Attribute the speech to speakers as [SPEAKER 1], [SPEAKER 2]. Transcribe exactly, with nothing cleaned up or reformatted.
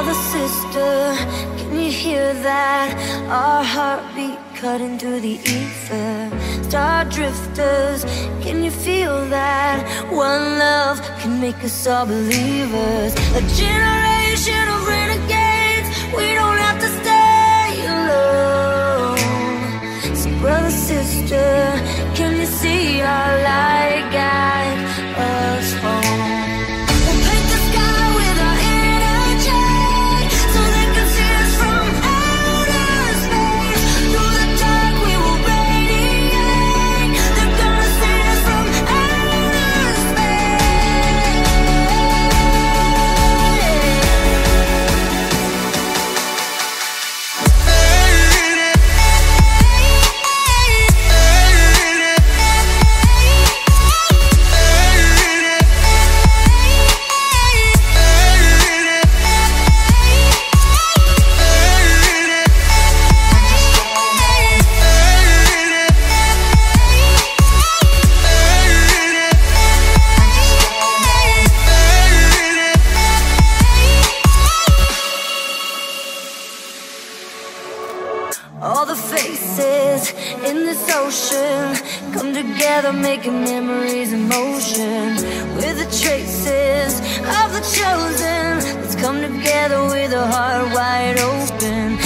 [SPEAKER 1] Brother, sister, can you hear that? Our heartbeat cutting through the ether. Star drifters, can you feel that? One love can make us all believers. A generation of renegades, we don't have to stay alone. So brother, sister, can you see our light guide us home? All the faces in this ocean come together, making memories in motion. We're the traces of the chosen. Let's come together with a heart wide open.